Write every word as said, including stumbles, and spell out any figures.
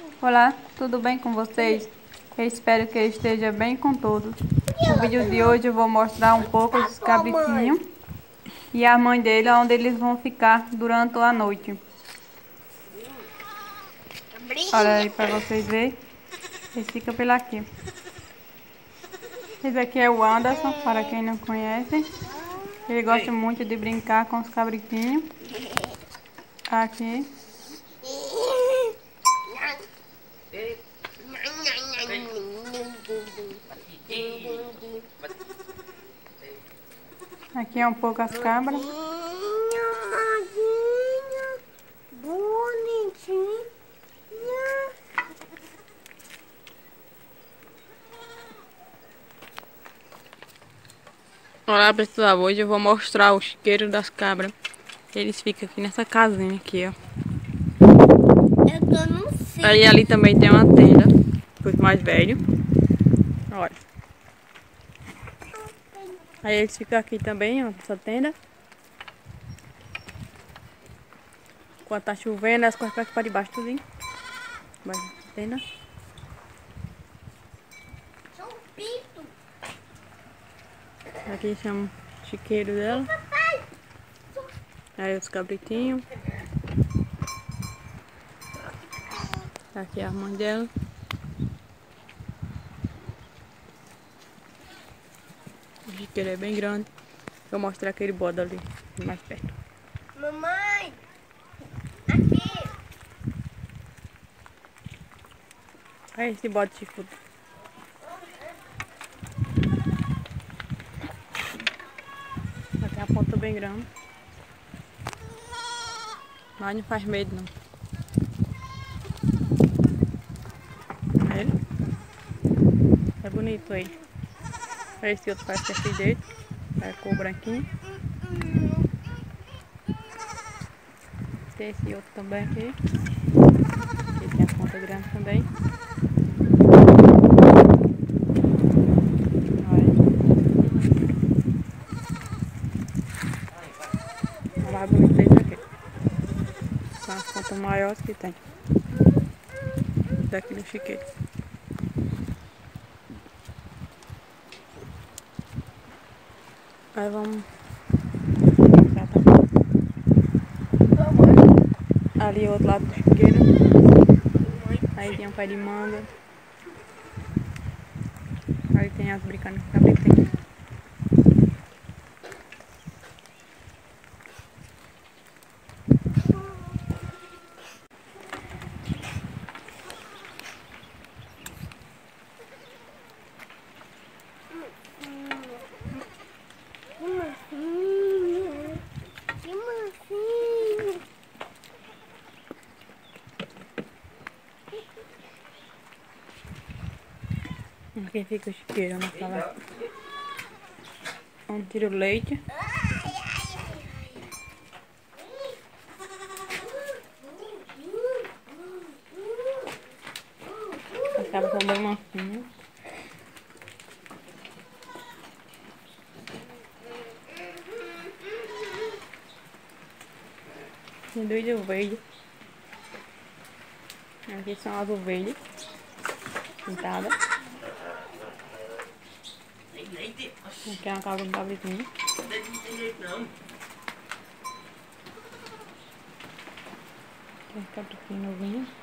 Olá, tudo bem com vocês? Eu espero que esteja bem com todos. No vídeo de hoje eu vou mostrar um pouco dos cabritinhos e a mãe dele, onde eles vão ficar durante a noite. Olha aí para vocês verem. Eles ficam pela aqui. Esse aqui é o Anderson, para quem não conhece. Ele gosta muito de brincar com os cabritinhos. Aqui. Aqui é um pouco as cabras. Bonitinho. Olá pessoal, hoje eu vou mostrar o chiqueiro das cabras. Eles ficam aqui nessa casinha aqui, ó. Eu tô no sítio. Aí ali também tem uma tenda para os mais velhos. Olha. Aí eles ficam aqui também, ó, nessa tenda. Quando tá chovendo, elas correm pra aqui pra debaixo, tudinho. Vai na tenda. Sou um pito. Aqui chama o chiqueiro dela. Aí os cabritinhos. Aqui é a mãe dela. O chiqueiro é bem grande. Vou mostrar aquele bode ali, mais perto. Mamãe. Aqui. Aí esse bode chifrudo. Aqui a ponta bem grande. Mas não faz medo não. Olha ele. É bonito aí. Esse outro parece que é filho dele. É cor branquinho. Tem esse outro também aqui. Aqui tem a ponta grande também. Olha. O mais bonito desse aqui. São as pontas maiores que tem. Daqui do chiqueiro. Aí vamos mostrar também. Ali o outro lado do chiqueiro. Aí tem um pé de manga. Aí tem as brincando com cabritinho. Que mansinho. Que mansinho. Aqui fica o chiqueiro na sala. Onde tira o leite. As cabras são bem mansinhas. Tem duas ovelhas. Aqui são as ovelhas pintadas. Aqui é uma casa de cabritinho. Tem cabritinho novinho.